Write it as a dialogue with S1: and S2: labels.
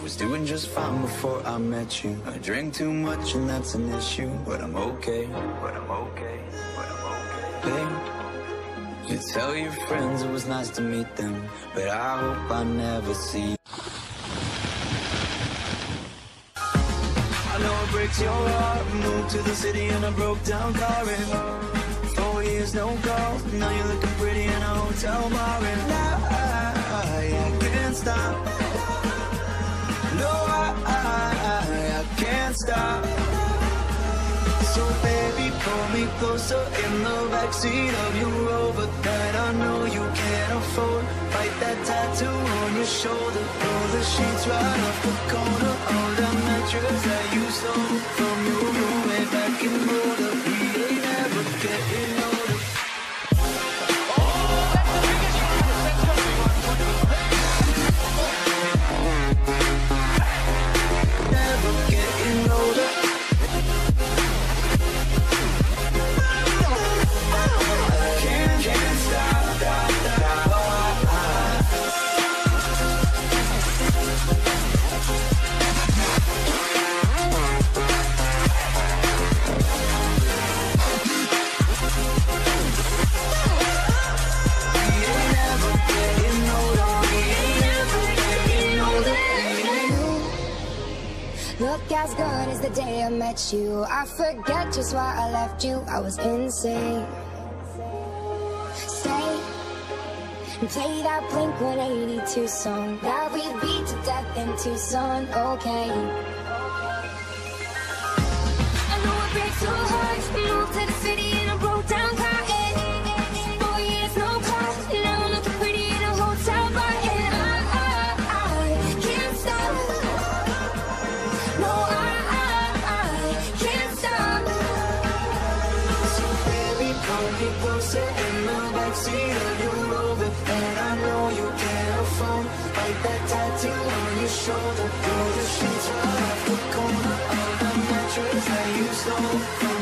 S1: was doing just fine before I met you. I drink too much and that's an issue, but I'm okay. Hey, you tell your friends it was nice to meet them, but I hope I never see. I know it breaks your heart. Moved to the city in a broke down car and 4 years no calls. Now you're looking pretty in a hotel bar and I can't stop. No, I can't stop. So baby, pull me closer in the backseat of your Rover that I know you can't afford. Fight that tattoo on your shoulder. Pull the sheets right off the corner of that mattress that you stole from your roommate back in Boulder. We ain't ever getting older. Never getting older.
S2: Look as good as the day I met you. I forget just why I left you. I was insane. Stay and play that Blink-182 song that we beat to death in Tucson. Okay. I know it breaks your heart. Moved to the city in a broke down car. 4 years no car. Now I'm looking pretty in a hotel bar. And I can't stop. No, I can't stop.
S1: So baby, pull me closer in the backseat of your Rover that I know you can't afford. Like that tattoo on your shoulder. Pull the sheets right off the corner of the mattress that you stole from